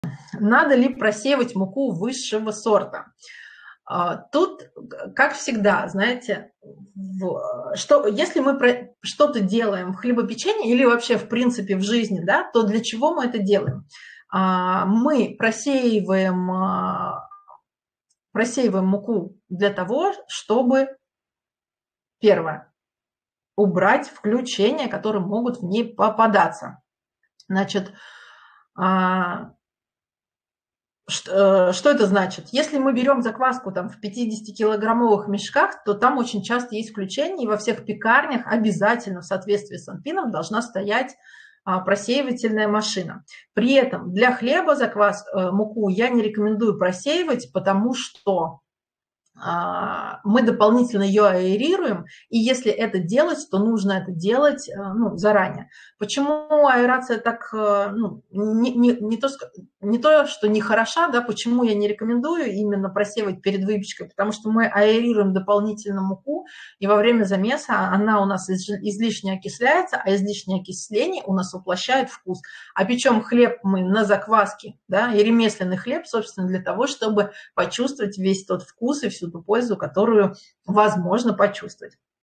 Надо ли просеивать муку высшего сорта? Тут, как всегда, знаете, если мы что-то делаем в хлебопечении или вообще в принципе в жизни, да, то для чего мы это делаем? Мы просеиваем муку для того, чтобы, первое, убрать включения, которые могут в ней попадаться. Значит, что это значит? Если мы берем закваску там, в 50-килограммовых мешках, то там очень часто есть включения, и во всех пекарнях обязательно в соответствии с АНФИНом должна стоять просеивательная машина. При этом для хлеба муку я не рекомендую просеивать, потому что мы дополнительно ее аэрируем, и если это делать, то нужно это делать заранее. Почему аэрация так, не то, что не хороша, да, почему я не рекомендую именно просеивать перед выпечкой, потому что мы аэрируем дополнительно муку, и во время замеса она у нас излишне окисляется, а излишнее окисление у нас уплощает вкус. А печем хлеб мы на закваске, да, и ремесленный хлеб, собственно, для того, чтобы почувствовать весь тот вкус и всю ту пользу, которую возможно почувствовать.